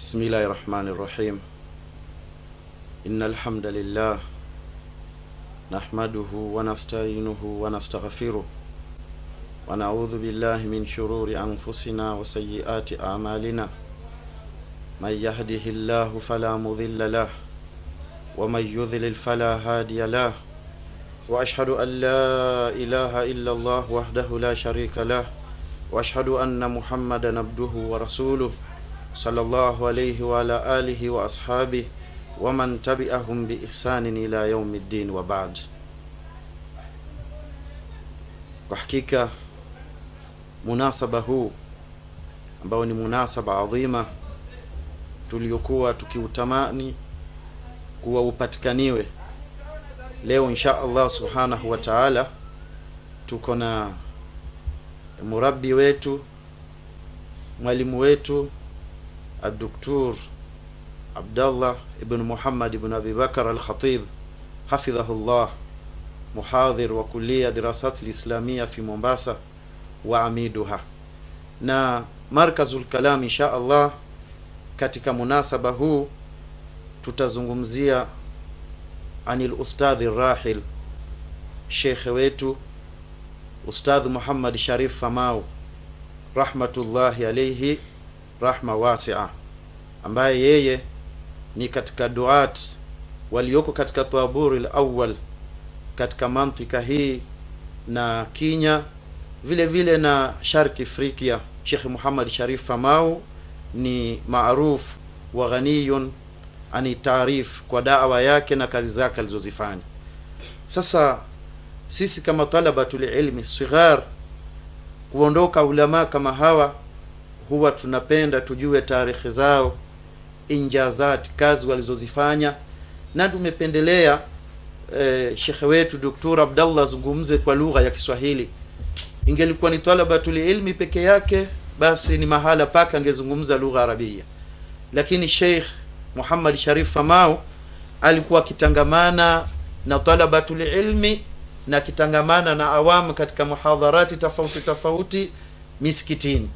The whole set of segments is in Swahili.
بسم الله الرحمن الرحيم. إن الحمد لله نحمده ونستعينه ونستغفره ونعوذ بالله من شرور أنفسنا وسيئات أعمالنا. من يهده الله فلا مضل له ومن يضلل فلا هادي له، وأشهد أن لا إله إلا الله وحده لا شريك له، وأشهد أن محمدا عبده ورسوله صلى الله عليه وعلى آله وأصحابه ومن تبعهم بإحسان إلى يوم الدين وبعد. Kwa hakika munasaba huu ambao ni munasaba adhima tuliokuwa tukiutamani kuwa upatikaniwe, leo insha Allah subhanahu wa ta'ala tuko na murabbi wetu, mwalimu wetu الدكتور عبد الله ابن محمد ابن أبي بكر الخطيب حفظه الله، محاضر وكلية دراسات الإسلامية في مومباسا وعميدها. na markazul kalam insha Allah. Katika munasaba huu tutazungumzia anil ustadhi rahil sheikh wetu Ustadh Muhammad Sharif Famau rahmatullahi alayhi rahma wasi'a, ambaye yeye ni katika duat walioko katika tawaburil awwal katika mantika hii na Kenya vile vile na Sharqi Afrika. Sheikh Muhammad Sharif Famau ni maarufu wa ghaniyun ani taarif kwa da'wa yake na kazi zake alizozifanya. Sasa sisi kama talabatul ilmi sighar, kuondoka ulama kama hawa, huwa tunapenda tujue tarehe zao, injazat, kazi walizozifanya, na tumependelea shekhe wetu Dr. Abdallah zungumze kwa lugha ya Kiswahili. Ingelikuwa ni talabatul ilmi peke yake, basi ni mahala paka angezungumza lugha Arabia, lakini Sheikh Muhammad Sharif Famau alikuwa kitangamana na talabatul ilmi na kitangamana na awamu katika muhadharati tofauti misikitini.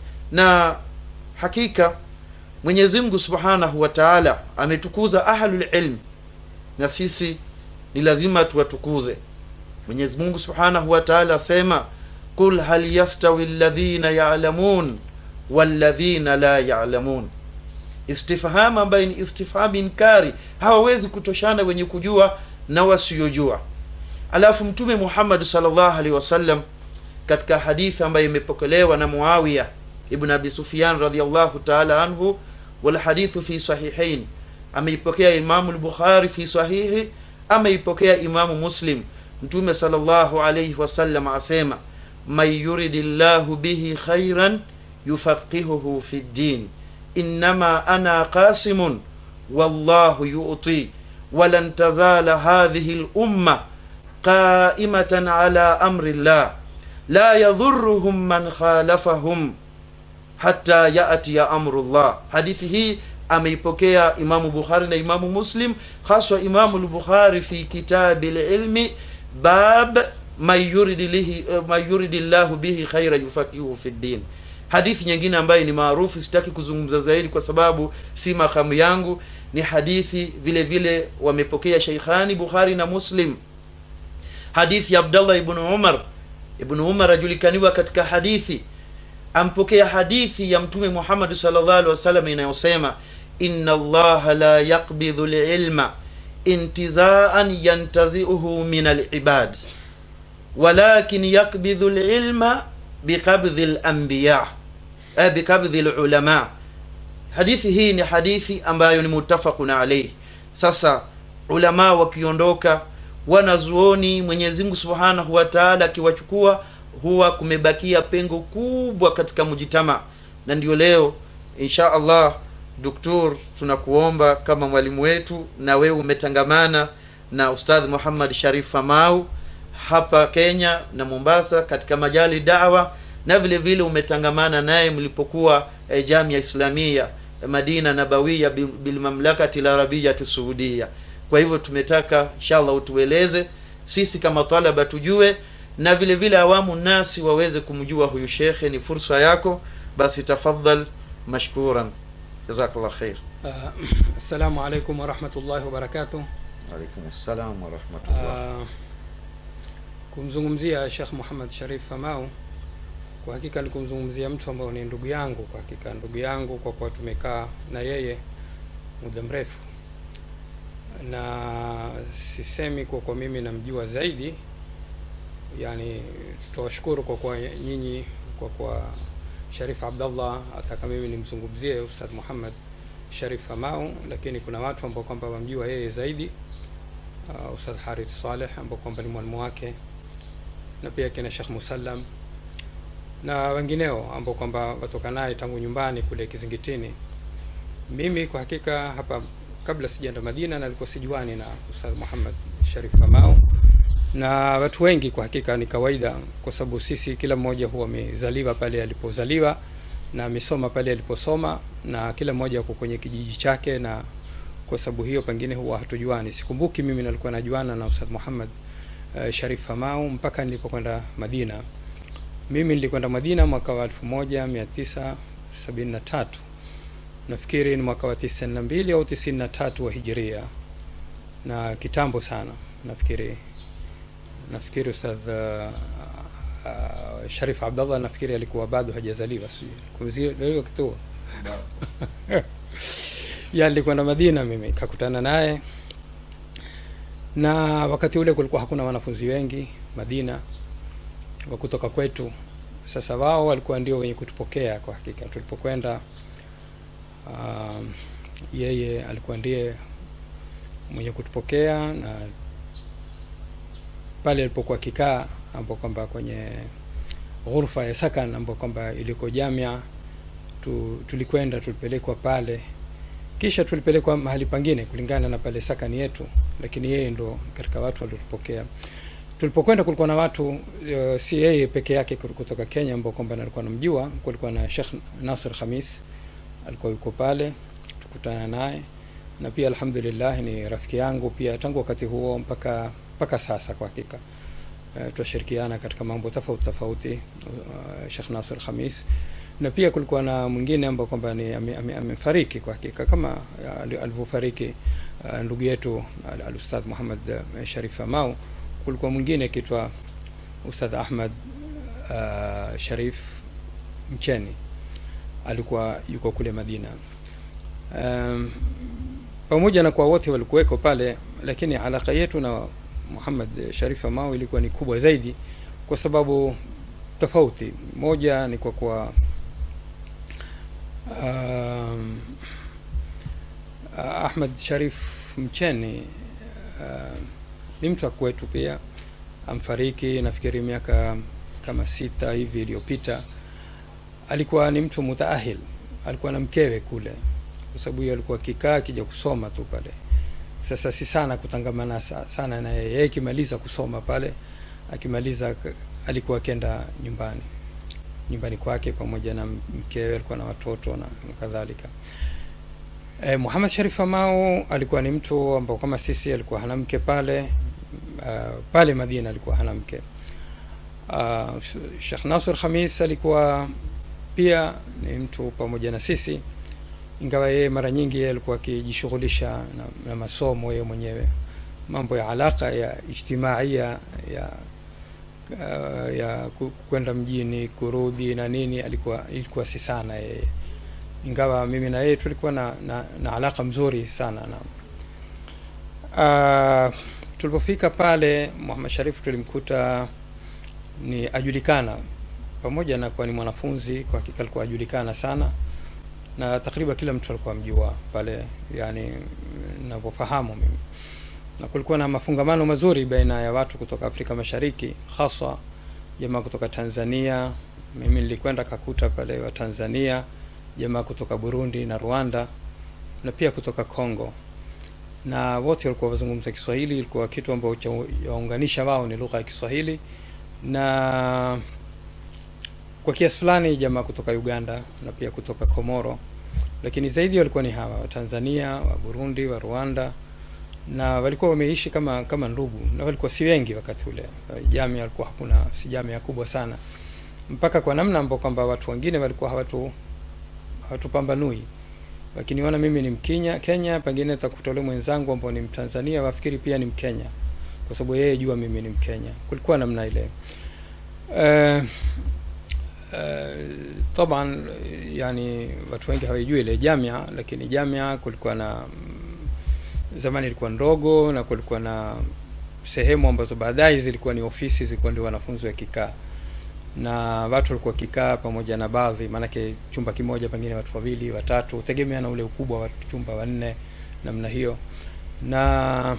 Na hakika Mwenyezi Mungu Subhanahu wa Ta'ala ametukuza ahlul ilm, na sisi ni lazima tuwatukuze. Mwenyezi Mungu Subhanahu wa Ta'ala asema, kul hal yastawi alladhina ya'lamun walladhina la ya'lamun. Istifham ambayo ni istifham inkari, hawawezi kutoshana wenye kujua na wasiojua. Alafu Mtume Muhammad sallallahu alaihi wasallam katika hadithi ambayo imepokelewa na Muawiya ibn Abi Sufyan radhiyallahu ta'ala anhu, wal hadithu fi sahihain, ameipokea Imam al-Bukhari fi sahihi, ameipokea Imam Muslim. Mtume sallallahu alayhi wasallam asema, may yuridillahu bihi khairan yufaqihuhu fi din, inma ana qasimun wallahu yu'ti walan tazala hadhihi al-umma qa'imatan ala amri Allah la yadhurruhum man khalafahum hatta yaati ya amrullah. Hadithi hii ameipokea Imamu Bukhari na Imamu Muslim, haswa Imamu al-Bukhari fi kitabil ilmi bab may yuridillahu bihi khayra yufaqihu fi din. Hadithi nyingine ambayo ni maarufu, sitaki kuzungumza zaidi kwa sababu si makamu yangu, ni hadithi vile vile wamepokea Sheikhani Bukhari na Muslim, hadithi ya Abdullah ibn Umar. Ibn Umar ajulikaniwa katika hadithi, ampokea hadithi ya Mtume Muhammad sallallahu alaihi wasallam inayosema, inna Allah la yaqbidhu al-ilma intizaan yantazi'uhu min al-ibad walakin yaqbidhu al-ilma biqabdhi al-anbiya biqabdhi al-ulama. Hadithi hii ni hadithi ambayo ni muttafaqun alayhi. Sasa ulama wakiondoka, wanazuoni Mwenyezi Mungu Subhanahu wa Ta'ala akiwachukua, huwa kumebakia pengo kubwa katika mujitama. Na ndio leo insha Allah, Doktor, tunakuomba kama mwalimu wetu, na wewe umetangamana na Ustadh Muhammad Sharif Famau hapa Kenya na Mombasa katika majali da'wa, na vile vile umetangamana naye mlipokuwa Jamia Islamia Madina Nabawiya bil mamlakati al-Arabiyyah Saudia. Kwa hivyo tumetaka inshallah utueleze sisi kama talaba tujue, na vile vile awamu nasi waweze kumjua huyu shekhe. Ni fursa yako, basi tafadhal mashkuran. Jazakallah khair. Assalamu alaikum wa rahmatullahi wa barakatuh. Alaikum assalam wa rahmatullah. Kumzungumzia Sheikh Muhammad Sharif Famau, kwa hakika alikumzungumzia mtu ambao ni ndugu yangu, kwa hakika ndugu yangu, kwa kuwa tumekaa na yeye muda mrefu, na sisemi kwa mimi namjua zaidi, yani tutawashukuru kwa kwa nyinyi, kwa Sharif Abdallah ataka mimi nimzungumzie Ustadh Muhammad Sharif Famau, lakini kuna watu ambao kwamba wamjua yeye zaidi, Ustadh Harith Saleh ambao kwamba ni mwalimu wake, na pia kina Sheikh Musallam na wengineo ambao kwamba watoka naye tangu nyumbani kule Kizingitini. Mimi kwa hakika hapa kabla sijaenda Madina na nilikuwa sijuani na Ustadh Muhammad Sharif Famau, na watu wengi kwa hakika ni kawaida, kwa sababu sisi kila mmoja huwa amezaliwa pale alipozaliwa na amesoma pale aliposoma, na kila mmoja yuko kwenye kijiji chake, na kwa sababu hiyo pengine huwa hatujuani. Sikumbuki mimi nilikuwa najuana na Ustadh Muhammad Sharif Famau mpaka nilipokwenda Madina. Mimi nilikwenda Madina mwaka wa 1973. Nafikiri ni mwaka wa 92 au 93 wa Hijria, na kitambo sana. Nafikiri Ustadh Sharif Abdallah nafikiri alikuwa bado hajazaliwa, sio leo kitu. Nilikwenda Madina, mimi kakutana naye, na wakati ule kulikuwa hakuna wanafunzi wengi Madina wa kutoka kwetu. Sasa wao walikuwa ndio wenye kutupokea kwa hakika tulipokwenda. Yeye alikuwa ndiye mwenye kutupokea, na pale alipokuwa kikaa ambapo kwamba kwenye ghurfa ya sakan ambapo kwamba iliko jamia, tulikwenda tulipelekwa pale, kisha tulipelekwa mahali pangine kulingana na pale sakani yetu, lakini yeye ndo katika watu waliotupokea. Tulipokwenda kulikuwa na watu si yeye peke yake kutoka Kenya ambao kwamba nilikuwa namjua. Kulikuwa na Sheikh Nasir Khamis alikuwa yuko pale, tukutana naye, na pia alhamdulillah ni rafiki yangu pia tangu wakati huo mpaka sasa. Kwa hakika tushirikiana katika mambo tofauti Sheikh Nasir Khamis, na pia kulikuwa na mwingine ambao kwamba ni amefariki kwa hakika kama alivyofariki ndugu yetu al-Ustadh Muhammad Sharif Famau. Kulikuwa mwingine kitwa Ustadh Ahmad Sharif Mcheni, alikuwa yuko kule Madina. Pamoja na kwa wote walikuweko pale, lakini alaka yetu na Muhammad Sharif Famau ilikuwa ni kubwa zaidi kwa sababu tofauti. Moja ni kwa Ahmad Sharif Mcheni ni mtu kwetu pia, amfariki nafikiri miaka kama 6 hivi iliyopita. Alikuwa ni mtu mutaahil, alikuwa na mkewe kule, kwa sababu yeye alikuwa kikaa kija kusoma tu pale. Sasa si sana kutangamana sana na yeye, kimaliza kusoma pale, akimaliza alikuwa kenda nyumbani kwake pamoja na mkewe, alikuwa na watoto na kadhalika. Muhammad Sharif Famau alikuwa ni mtu ambao kama sisi, alikuwa hana mke pale Madina, alikuwa hana mke. Sheikh Nasir Khamis alikuwa pia ni mtu pamoja na sisi, ingawa yeye mara nyingi yeye alikuwa akijishughulisha na masomo yeye mwenyewe, mambo ya alaka ya ijtimaia ya kwenda mjini kurudi na nini, ilikuwa si sana yeye, ingawa mimi na yeye tulikuwa na alaka mzuri sana. Tulipofika pale Muhammad Sharif tulimkuta ni ajulikana, pamoja na kwa ni mwanafunzi, kwa hakika alikuwa ajulikana sana, na takriban kila mtu alikuwa mjua pale, yani ninavyofahamu mimi. Na kulikuwa na mafungamano mazuri baina ya watu kutoka Afrika Mashariki, hasa jamaa kutoka Tanzania. Mimi nilikwenda kakuta pale wa Tanzania, jamaa kutoka Burundi na Rwanda, na pia kutoka Kongo, na wote walikuwa wazungumza Kiswahili. Ilikuwa kitu ambacho yaunganisha wao ni lugha ya Kiswahili, na kwa kiasi fulani jamaa kutoka Uganda na pia kutoka Komoro, lakini zaidi walikuwa ni hawa wa Tanzania, wa Burundi, wa Rwanda, na walikuwa wameishi kama ndugu, na walikuwa si wengi wakati ule. Jamii walikuwa hakuna, si jamii kubwa sana, mpaka kwa namna ambapo kwamba watu wengine walikuwa hawatupambanui, wakiniona mimi ni Kenya, pengine nitakuta yule mwenzangu ambao ni Mtanzania wafikiri pia ni Mkenya, kwa sababu yeye jua mimi ni Mkenya. Kulikuwa namna ile. Taban yani watu wengi hawajui ile jamia, lakini jamia kulikuwa na zamani ilikuwa ndogo, na kulikuwa na sehemu ambazo baadaye zilikuwa ni ofisi, zilikuwa ndio wanafunzi wakikaa, na watu walikuwa kikaa pamoja na baadhi, maana yake chumba kimoja pengine watu 2 3, tegemea na ule ukubwa wa chumba 4 namna hiyo. Na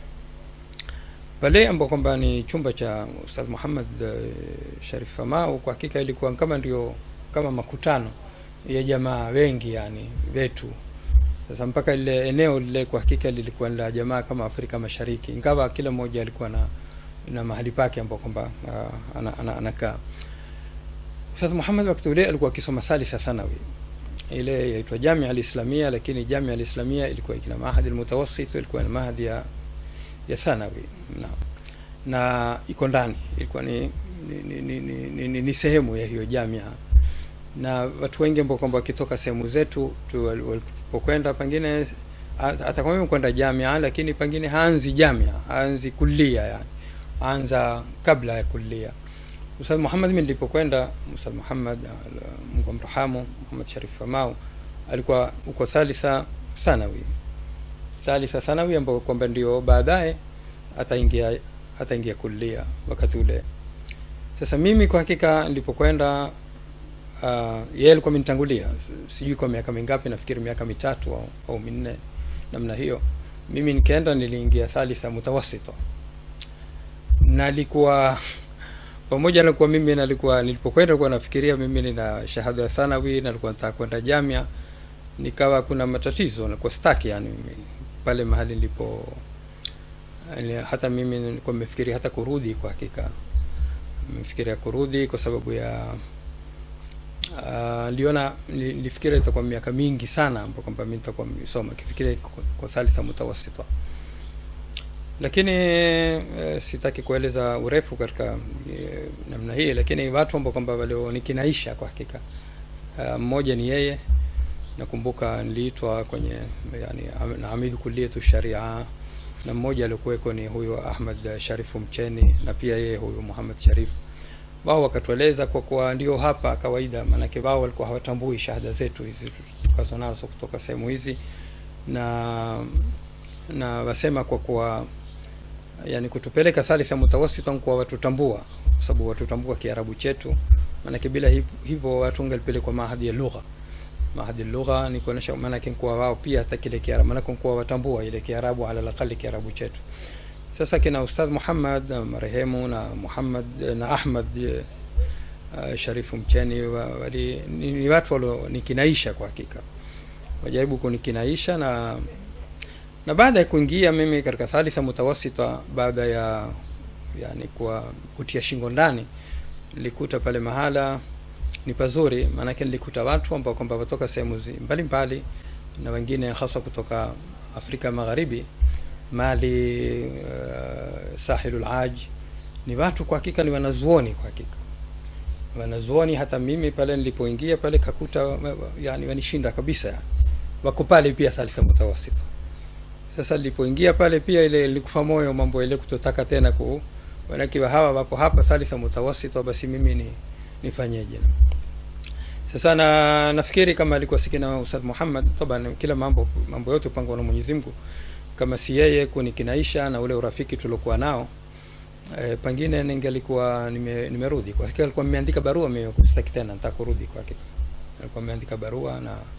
pale ambapo kwamba ni chumba cha Ustadh Muhammad Sharif Famau, kwa hakika ilikuwa kama ndio kama makutano ya jamaa wengi yani wetu. Sasa mpaka ile eneo lile kwa hakika lilikuwa la jamaa kama Afrika Mashariki, ingawa kila mmoja alikuwa na mahali pake ambapo kwamba anakaa. Ustadh Muhammad wakati ule alikuwa akisoma thalitha thanawi, ile yaitwa Jamia al-Islamia, lakini Jamia al-Islamia ilikuwa ina mahadi al-mutawassit, ilikuwa na mahadi ya thanawi na iko ndani, ilikuwa ni sehemu ya hiyo jamia. Na watu wengi ambao kwamba wakitoka sehemu zetu walipokwenda pengine atakwambia kwenda jamia, lakini pengine haanzi jamia, haanzi kulia, yani anza kabla ya kulia. Ustadh Muhammad mimi nilipokwenda, Ustadh Muhammad Mungu amrahamu, Muhammad Sharif Famau alikuwa uko thalitha thanawi ambao kwamba ndio baadaye ataingia kulia wakati ule. Sasa mimi kwa hakika nilipokwenda, yeye alikuwa amenitangulia, sijui kwa miaka mingapi, nafikiri miaka 3 au 4 namna hiyo. Mimi nikaenda, niliingia thalitha mutawassita, na nilikuwa pamoja na kwa mimi nilipokwenda nilikuwa nafikiria mimi nina shahada ya thanawi na nilikuwa nataka kwenda jamia, nikawa kuna matatizo na kwa staki yani mimi pale mahali nilipo, hata mimi nilikuwa nimefikiria hata kurudi. Kwa hakika nimefikiria kurudi kwa sababu ya nilifikiria itakuwa miaka mingi sana ambapo kwamba mimi nitakuwa nimesoma, kifikiria kwa thalitha mutawassita. Lakini sitaki kueleza urefu katika namna hii, lakini watu ambao kwamba walio nikinaisha kwa hakika, mmoja ni yeye. Nakumbuka niliitwa kwenye yani na Amid Kulliyatu Sharia, na mmoja alikuweko ni huyo Ahmad Sharifu Mcheni, na pia yeye huyo Muhammad Sharif. Wao wakatueleza kwa ndio hapa kawaida, maana wao walikuwa hawatambui shahada zetu hizi tukazo nazo kutoka sehemu hizi, na wasema kwa yani kutupeleka thalitha mutawassita kwa watu tambua, kwa sababu watu tambua Kiarabu chetu, maana bila hivyo watu wangelipelekwa mahadi ya lugha. Mahadi ya lugha ni kuonesha maana kwa wao pia hata kile Kiarabu, maana kwa watambua ile Kiarabu ala laqali Kiarabu chetu. Sasa kina Ustadh Muhammad marehemu na Muhammad na Ahmad Sharifu Mcheni ni watu walio nikinaisha kwa hakika, wajaribu kunikinaisha. Na baada ya kuingia mimi katika thalitha mutawassita, baada ya yani kwa kutia shingo ndani, nilikuta pale mahala ni pazuri, maana nilikuta watu ambao kwamba kutoka sehemu mbalimbali, na wengine hasa kutoka Afrika Magharibi, Mali, Sahilul Aj. Ni watu kwa hakika ni wanazuoni, kwa hakika wanazuoni. Hata mimi pale nilipoingia pale kakuta yani wanishinda kabisa, yani wako pale pia thalitha mutawassita. Sasa nilipoingia pale pia ile nilikufa moyo mambo ile kutotaka tena wanakiwa hawa wako hapa thalitha mutawassita, basi mimi nifanyeje? Sasa nafikiri kama alikuwa sikina Ustadh Muhammad, taban kila mambo yote pangwa na Mwenyezi Mungu, kama si yeye kunikinaisha na ule urafiki tulokuwa nao, pengine ningelikuwa nimerudi. Kwa hakika alikuwa ameandika barua mimi kusitaki tena nataka kurudi. Kwa hakika alikuwa ameandika barua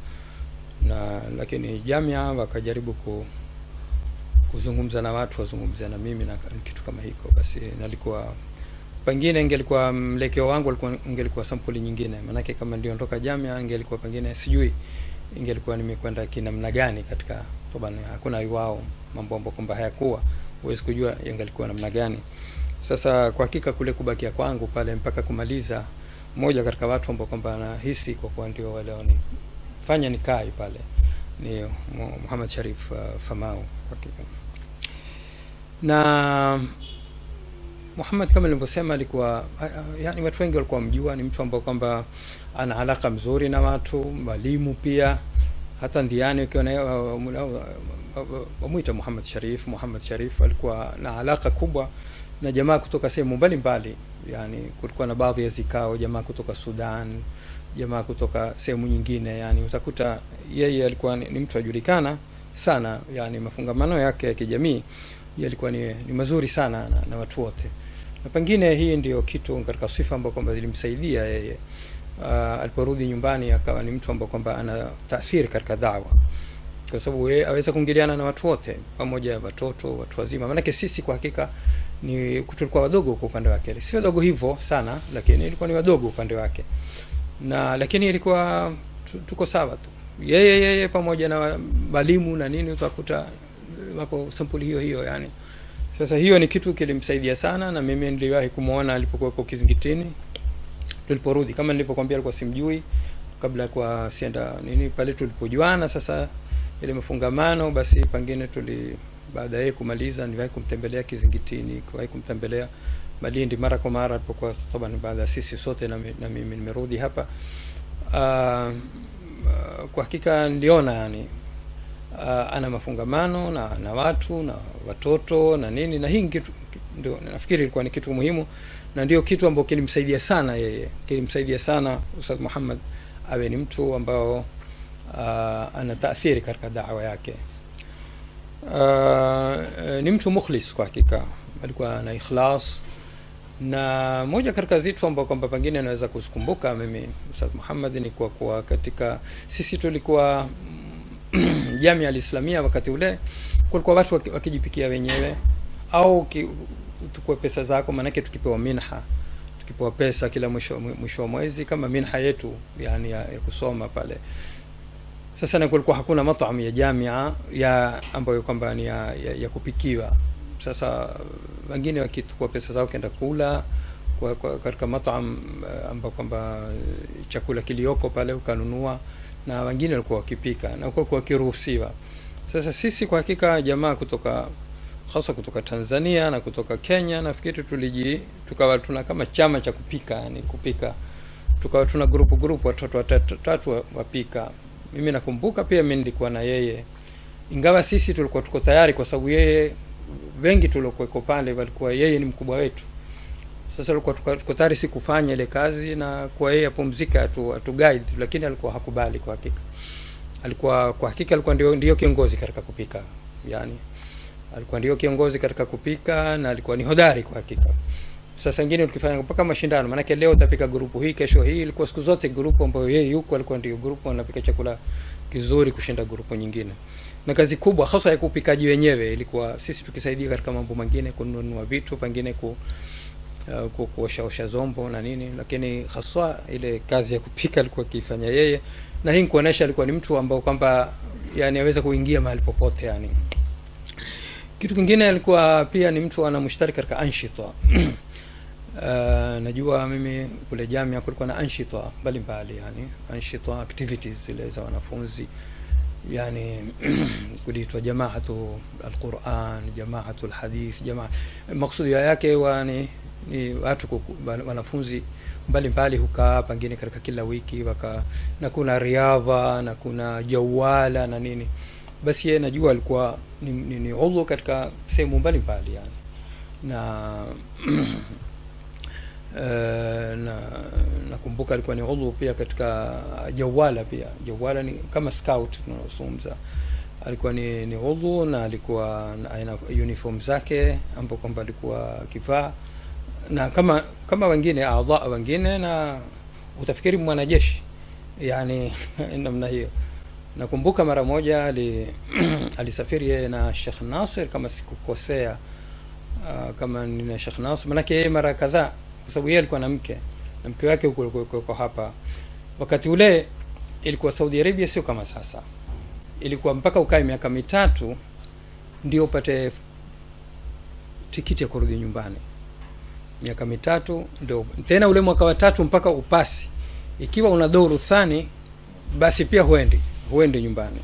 na lakini jamia wakajaribu kuzungumza na watu, wazungumza na mimi na kitu kama hiko, basi nalikuwa pengine ingelikuwa mlekeo wangu ingelikuwa sampuli nyingine, maana kama ndio ndoka jamia ingelikuwa pengine sijui ingelikuwa nimekwenda kinamna gani katika tobani, hakuna wao mambo kwamba hayakuwa huwezi kujua ingelikuwa namna gani. Sasa kwa hakika kule kubakia kwangu pale mpaka kumaliza, mmoja katika watu ambao kwamba nahisi kwa ndio wale fanya nikai pale ni Muhammad Sharif Famau. Kwa hakika na Muhammad kama nilivyosema alikuwa yani watu wengi walikuwa mjua, ni mtu ambao kwamba ana alaka mzuri na watu, walimu pia, hata Ndiani ukiwa na wamuita Muhammad Sharif alikuwa na alaka kubwa na jamaa kutoka sehemu mbalimbali. Yani kulikuwa na baadhi ya zikao jamaa kutoka Sudan, jamaa kutoka sehemu nyingine. Yani utakuta yeye alikuwa ni mtu ajulikana sana, yani mafungamano yake ya kijamii yalikuwa ni mazuri sana na watu wote. Na pengine hii ndio kitu katika sifa ambayo kwamba zilimsaidia yeye aliporudi nyumbani akawa ni mtu ambaye kwamba ana taathiri katika da'wa, kwa sababu yeye aweza kuingiliana na watu wote, pamoja watoto, watu wazima. Maana sisi kwa hakika ni tulikuwa wadogo kwa upande wake, si wadogo hivyo sana, lakini ilikuwa ni wadogo upande wake, na lakini ilikuwa tuko sawa tu, yeye pamoja na walimu na nini, utakuta wako sampuli hiyo. Yani sasa hiyo ni kitu kilimsaidia sana, na mimi niliwahi kumuona alipokuwa kwa kizingitini tuliporudi. Kama nilipokuambia alikuwa simjui kabla kwa sienda nini, pale tulipojuana sasa ile mafungamano, basi pengine baadaye kumaliza niliwahi kumtembelea kizingitini, kwa kumtembelea Malindi mara kwa mara alipokuwa sababu baada sisi sote na mimi nimerudi hapa. Kwa hakika niliona yani ana mafungamano na watu na watoto na nini, na hii kitu ndio nafikiri ilikuwa ni kitu muhimu, na ndio kitu ambacho kilimsaidia sana yeye, kilimsaidia sana Ustadh Muhammad awe ni mtu ambao ana taathiri katika da'wa yake. Ni mtu mukhlis kwa hakika, alikuwa na ikhlas, na moja katika zitu ambao kwamba pengine naweza kuzikumbuka mimi Ustadh Muhammad ni kwa katika sisi tulikuwa Jamia al-Islamia wakati ule, kulikuwa watu wakijipikia wenyewe au tukue pesa zako, manake tukipewa minha, tukipewa pesa kila mwisho wa mwezi kama minha yetu yani ya kusoma pale. Sasa na kulikuwa hakuna matamu ya jamia ya ambayo kwamba ni ya kupikiwa. Sasa wengine wakitukua pesa zao kenda kula kwa katika matamu ambapo kwamba chakula kilioko pale ukanunua, na wengine walikuwa wakipika na kwa kiruhusiwa. Sasa sisi kwa hakika jamaa kutoka hasa kutoka Tanzania na kutoka Kenya, nafikiri tukawa tuna kama chama cha kupika, yani kupika, tukawa tuna grupu watoto watatu wapika. Mimi nakumbuka pia mimi nilikuwa na yeye, ingawa sisi tulikuwa tuko tayari kwa sababu yeye wengi tuliokuwa pale walikuwa yeye ni mkubwa wetu. Sasa tulikuwa tuko tayari si kufanya ile kazi na kwa yeye apumzika atu guide, lakini alikuwa hakubali kwa hakika. Alikuwa kwa hakika alikuwa ndio kiongozi katika kupika. Yani alikuwa ndio kiongozi katika kupika na alikuwa ni hodari kwa hakika. Sasa nyingine tukifanya mpaka mashindano, maana leo utapika grupu hii, kesho hii, ilikuwa siku zote grupu ambayo yeye yuko alikuwa ndio grupu anapika chakula kizuri kushinda grupu nyingine. Na kazi kubwa hasa ya kupikaji wenyewe ilikuwa sisi tukisaidia katika mambo mengine, kununua vitu, pengine kuosha zombo na nini, lakini hasa ile kazi ya kupika alikuwa akifanya yeye, na hii kuonesha alikuwa ni mtu ambao kwamba yani aweza kuingia mahali popote. Yani kitu kingine alikuwa pia ni mtu anamshtariki katika anshita. Najua mimi kule jamia kulikuwa na anshita mbalimbali, yani anshita activities zile za wanafunzi, yani kuliitwa jamaatu al-Quran, jamaatu al-Hadith, jamaa maksudi yake ni watu wanafunzi mbalimbali hukaa pengine katika kila wiki na kuna riadha na kuna jawala na nini. Basi yeye najua alikuwa ni udhu katika sehemu mbalimbali yani, na nakumbuka alikuwa ni udhu pia katika jawala. Pia jawala ni kama scout tunazungumza, alikuwa ni udhu, na alikuwa na aina uniform zake ambapo kwamba alikuwa kivaa na kama wengine wengine, na utafikiri mwanajeshi yani namna hiyo. Nakumbuka mara moja alisafiri yeye na Sheikh Nasir kama sikukosea, kama ni Sheikh Nasir, maana yeye mara kadhaa, kwa sababu yeye alikuwa na mke wake huko hapa. Wakati ule ilikuwa Saudi Arabia sio kama sasa, ilikuwa mpaka ukae miaka 3 ndio upate tikiti ya kurudi nyumbani. Miaka 3 ndio tena, ule mwaka wa 3 mpaka upasi. Ikiwa una duru thani basi pia huendi nyumbani.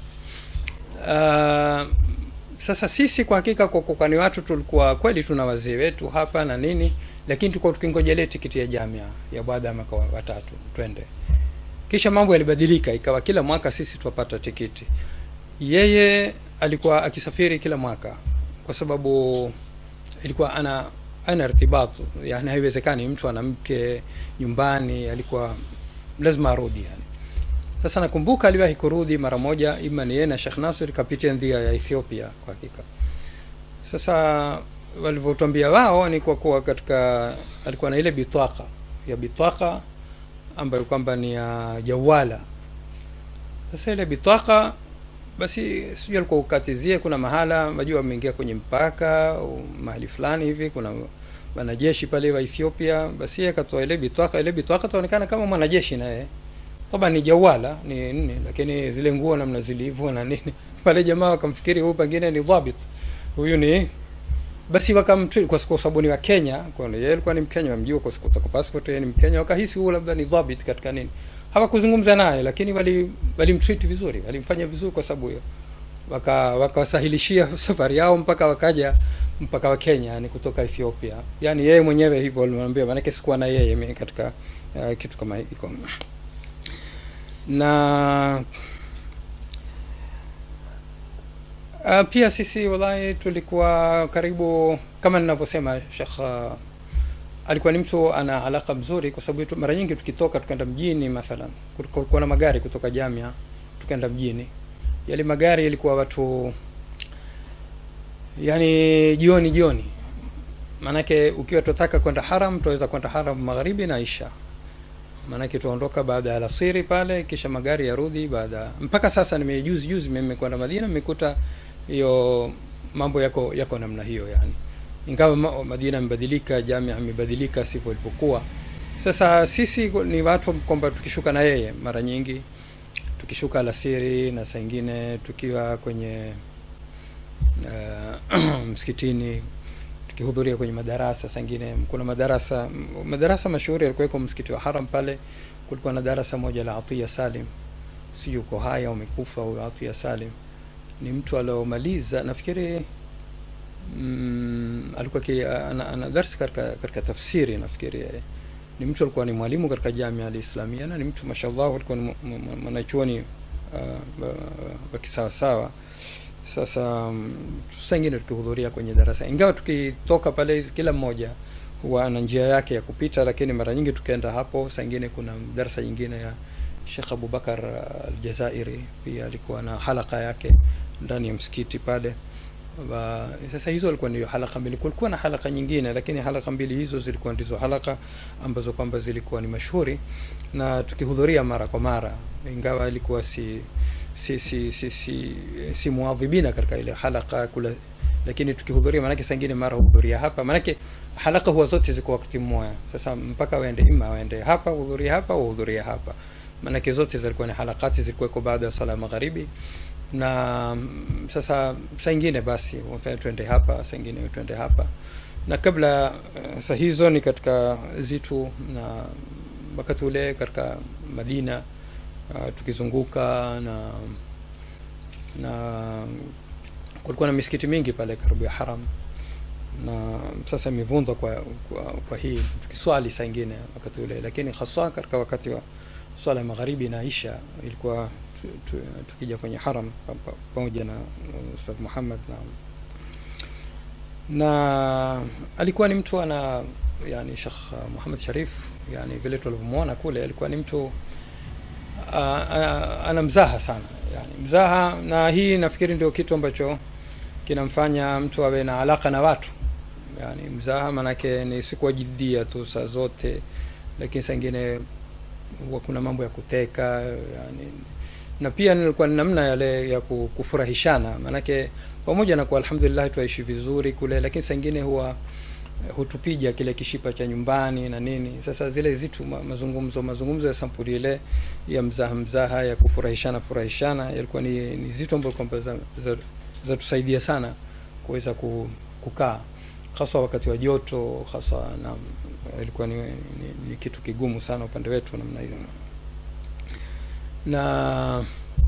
Sasa sisi kwa hakika kwa ni watu tulikuwa kweli tuna wazee wetu hapa na nini, lakini tulikuwa tukingojelea tikiti ya jamia ya baada ya mwaka wa 3 twende. Kisha mambo yalibadilika, ikawa kila mwaka sisi tupata tikiti. Yeye alikuwa akisafiri kila mwaka kwa sababu ilikuwa ana irtibatu, yani haiwezekani mtu ana mke nyumbani, alikuwa lazima arudi yani. Sasa nakumbuka aliwahi kurudi mara moja, ima ni yeye na Sheikh Nasir kapitia ndia ya Ethiopia kwa hakika. Sasa walivyotuambia wao ni kwa kuwa katika alikuwa na ile bitaka ambayo kwamba ni ya jawala. Sasa ile bitaka basi sijui alikuwa ukatizie, kuna mahala unajua ameingia kwenye mpaka au mahali fulani hivi kuna wanajeshi pale wa Ethiopia, basi akatoa ile bitaka taonekana kama mwanajeshi naye. Toba ni jawala ni nini, lakini zile nguo namna zilivyo na nini pale jamaa wakamfikiri huyu pengine ni dhabit, huyu ni basi wakamtui kwa sababu ni wa Kenya, kwa hiyo yeye alikuwa ni Mkenya, wamjua kwa sababu passport yake ni Mkenya, wakahisi huyu labda ni dhabit katika nini. Hawakuzungumza naye, lakini walimtreat vizuri, walimfanya vizuri kwa sababu hiyo. Wakawasahilishia safari yao mpaka wakaja mpaka wa Kenya, yani kutoka Ethiopia. Yani yeye mwenyewe hivyo alimwambia, maana yake sikuwa na yeye mimi katika kitu kama hiko. Na pia sisi wallahi tulikuwa karibu, kama ninavyosema Sheikh alikuwa ni mtu ana alaka mzuri, kwa sababu mara nyingi tukitoka tukaenda mjini, mathalan kulikuwa na magari kutoka Jamia tukaenda mjini. Yale magari yalikuwa watu yani jioni, manake ukiwa tutaka kwenda haram tuweza kwenda haram magharibi na isha, manake tuondoka baada ya alasiri pale, kisha magari yarudi baada. Mpaka sasa nimejuzi mimi kwenda Madina nimekuta hiyo mambo yako namna hiyo yani. Ingawa Madina imebadilika, Jamia imebadilika sivyo ilipokuwa. Sasa sisi ni watu kwamba tukishuka na yeye mara nyingi tukishuka alasiri, na saa nyingine tukiwa kwenye msikitini tukihudhuria kwenye madarasa. Saa nyingine kuna madarasa mashuhuri yalikuwa kwa msikiti wa Haram pale. Kulikuwa na darasa moja la Atiya Salim, si yuko haya au umekufa. Huyo Atiya Salim ni mtu aliyomaliza nafikiri alikuwa ana darasa katika tafsiri, nafikiri ni mtu alikuwa ni mwalimu katika Jamia al-Islamia, na ni mtu mashallah alikuwa mwanachuoni wakisawa sawa. Sasa tusengine tukihudhuria kwenye darasa, ingawa tukitoka pale kila mmoja huwa ana njia yake ya kupita, lakini mara nyingi tukaenda hapo. Sengine kuna darasa nyingine ya Sheikh Abu Bakar al-Jazairi, pia alikuwa na halaka yake ndani ya msikiti pale. Sasa hizo ilikuwa ndio halaka mbili. Kulikuwa na halaka nyingine, lakini halaka mbili hizo zilikuwa ndizo halaka ambazo kwamba zilikuwa ni mashuhuri na tukihudhuria mara kwa mara, ingawa ilikuwa si muadhibina katika ile halaka kula, lakini tukihudhuria maana yake sangine mara hudhuria hapa, maana yake halaka huwa zote ziko wakati mmoja. Sasa mpaka waende hapa hudhuria hapa au hudhuria hapa, maana yake zote zilikuwa ni halakati zilikuwa baada ya sala magharibi. Na sasa saa nyingine basi twende hapa, saa nyingine twende hapa. Na kabla saa hizo ni katika zitu, na wakati ule katika Madina tukizunguka na kulikuwa na misikiti mingi pale karibu ya Haram, na sasa imevundwa kwa hii tukiswali saa nyingine wakati ule, lakini hasa katika wakati wa swala magharibi na isha ilikuwa tukija kwenye Haram pamoja na Ustadh Muhammad. Na alikuwa ni mtu yani Sheikh Muhammad Sharif, yani vile tulivyomuona kule alikuwa ni mtu ana mzaha sana, yani mzaha. Na hii nafikiri ndio kitu ambacho kinamfanya mtu awe na alaka na watu, yani mzaha, manake ni sikuwa jiddia tu saa zote, lakini saa nyingine huwa kuna mambo ya kuteka yani. Na pia nilikuwa namna yale ya kufurahishana, manake pamoja na kwa alhamdulillah tuishi vizuri kule, lakini saa nyingine huwa hutupija kile kishipa cha nyumbani na nini. Sasa zile zitu mazungumzo ya sampuli ile ya mzaha ya kufurahishana yalikuwa ni zitu ambazo kwamba za tusaidia sana kuweza kukaa, hasa wakati wa joto hasa, na ilikuwa ni kitu kigumu sana upande wetu namna hiyo. Na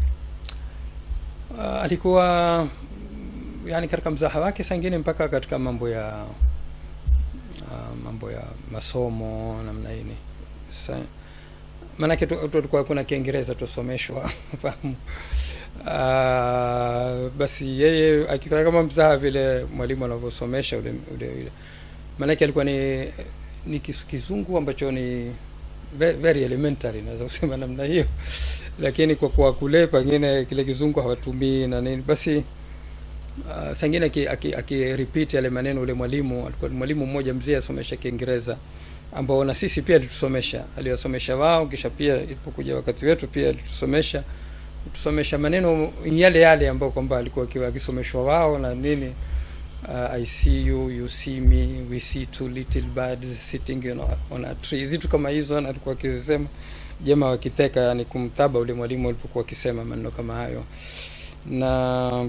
alikuwa yani katika mzaha wake saa nyingine mpaka katika mambo ya masomo namna hii. maana tulikuwa kuna Kiingereza tusomeshwa fahamu. Basi yeye akifanya kama mzaha vile mwalimu anavyosomesha ule maana alikuwa ni kizungu ambacho ni very elementary, naweza kusema namna hiyo, lakini kwa kule pengine kile kizungu hawatumii na nini. Basi sangine repeat yale maneno ule mwalimu. Alikuwa mwalimu mmoja mzee asomesha Kiingereza ambao na sisi pia alitusomesha, aliwasomesha wao, kisha pia ilipokuja wakati wetu pia alitusomesha maneno yale ambao kwamba alikuwa akisomeshwa wao na nini. I see you, you see me, we see two little birds sitting on a tree, zitu kama hizo. Na alikuwa akisema jamaa wakiteka, yani kumtaba ule mwalimu alipokuwa akisema maneno kama hayo. Na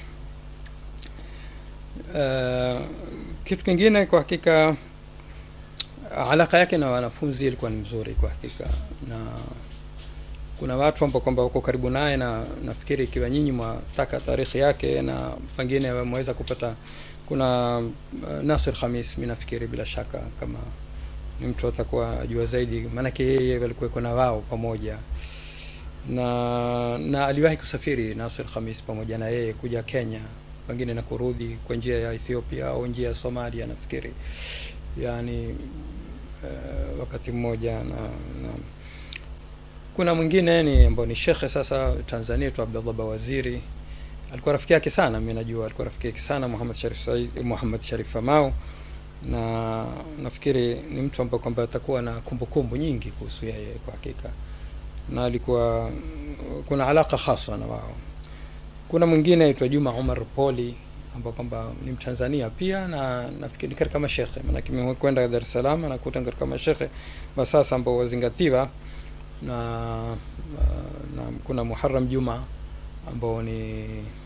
kitu kingine kwa hakika, alaka yake na wanafunzi ilikuwa ni mzuri kwa hakika, na kuna watu ambao kwamba wako karibu naye, na nafikiri ikiwa nyinyi mwataka tarehe yake na pengine mwaweza kupata, kuna Nasir Khamis, mimi nafikiri bila shaka kama ni mtu atakuwa ajua zaidi, maana yeye alikuwa na wao pamoja, na aliwahi kusafiri Nasir Khamis pamoja na yeye kuja Kenya pengine na kurudi kwa njia ya Ethiopia au njia ya Somalia nafikiri, yani wakati mmoja. Na kuna mwingine ni ambao ni shekhe sasa Tanzania tu, Abdullah Bawaziri, alikuwa rafiki yake sana, mimi najua alikuwa rafiki yake sana Muhammad Sharif Famau, na nafikiri ni mtu ambaye kwamba atakuwa na kumbukumbu nyingi kuhusu yeye kwa hakika, na alikuwa kuna alaka hasa na wao. Kuna mwingine aitwa Juma Umar Poli ambao kwamba ni Mtanzania pia, na nafikiri katika mashekhe, maana kimekwenda Dar es Salaam na kuta katika mashekhe wa sasa ambao wazingatiwa. Na kuna Muharram Juma ambao ni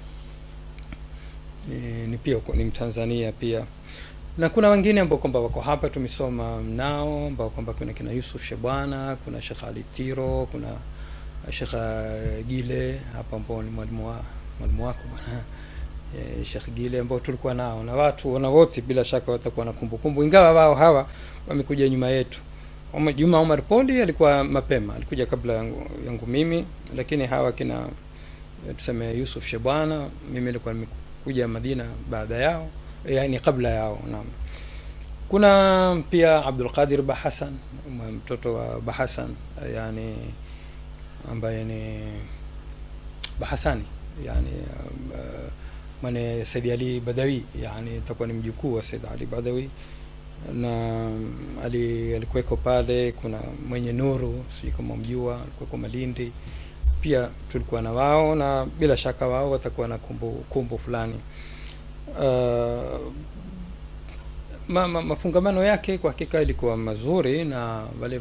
pia ni Mtanzania pia, na kuna wengine ambao kwamba wako hapa tumesoma nao, ambao kwamba kuna kina Yusuf Shabana, kuna Sheikh Ali Tiro, kuna Sheikh Gile hapa ambao ni mwalimu wako bwana Sheikh Gile, ambao tulikuwa nao, na watu na wote bila shaka watakuwa na kumbukumbu, ingawa wao hawa wamekuja nyuma yetu. Juma Umar Poli alikuwa mapema, alikuja kabla yangu mimi, lakini hawa kina tuseme Yusuf Shabana, mimi nilikuwa nimekuja Madina baada yao, yani kabla yao. Naam, kuna pia Abdul Qadir Bahasan, mtoto wa Bahasan, yani ambaye ni Bahasani, yani maana Said Ali Badawi, yani itakuwa ni mjukuu wa Said Ali Badawi, na alikuweko pale. Kuna mwenye Nuru, sio kama mjua, alikuwa Malindi pia, tulikuwa na wao, na bila shaka wao watakuwa na kumbu fulani. Mafungamano yake kwa hakika ilikuwa mazuri na wale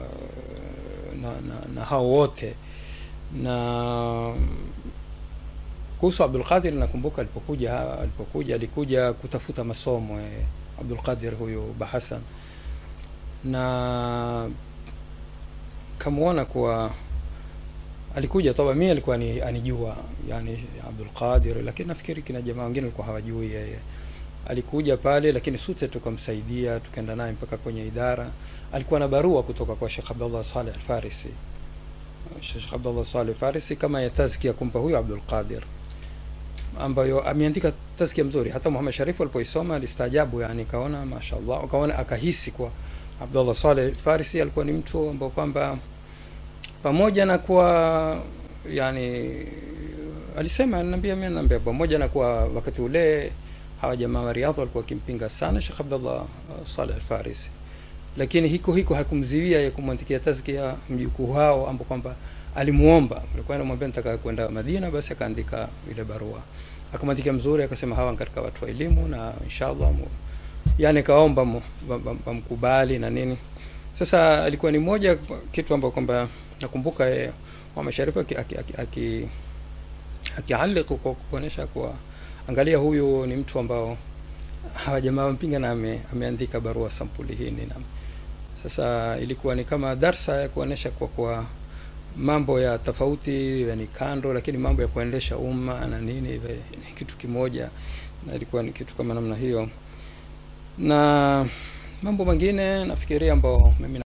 na hao wote. Na kuhusu Abdul Qadir, nakumbuka alikuja kutafuta masomo Abdul Qadir huyo Bahasan, na kamuona kwa alikuja toba, mimi alikuwa anijua yani Abdul Qadir, lakini nafikiri kina jamaa wengine walikuwa hawajui yeye. Alikuja pale, lakini sote tukamsaidia, tukaenda naye mpaka kwenye idara. Alikuwa na barua kutoka kwa Sheikh Abdullah Saleh Al-Farisi, Sheikh Abdullah Saleh Al-Farisi kama ya tazkia kumpa huyo Abdul Qadir, ambayo ameandika tazkia mzuri. Hata Muhammad Sharif alipoisoma alistaajabu, yani kaona mashaallah, akahisi kwa Abdullah Saleh Al-Farisi alikuwa ni mtu ambao kwamba pamoja na kuwa yani alisema, ananiambia pamoja na kuwa wakati ule hawa jamaa wa Riyadh walikuwa kimpinga sana Sheikh Abdullah Saleh Al-Farisi, lakini hiko hakumziwia ya kumwandikia tazkia mjukuu hao ambao kwamba alimuomba. Alikuwa anamwambia nataka kwenda Madina, basi akaandika ile barua, akamwandikia mzuri, akasema hawa katika watu wa elimu na inshallah yani kaomba mkubali na nini. Sasa alikuwa ni moja kitu ambacho kwamba nakumbuka Muhammad Sharif akialika kwa kuonesha kwa angalia, huyu ni mtu ambao hawa jamaa wampinga na ameandika barua sampuli hii. Na sasa ilikuwa ni kama darsa ya kuonesha kwa mambo ya tofauti, yani kando, lakini mambo ya kuendesha umma na nini ni kitu kimoja, na ilikuwa ni kitu kama namna hiyo. Na mambo mengine nafikiria ambao mimi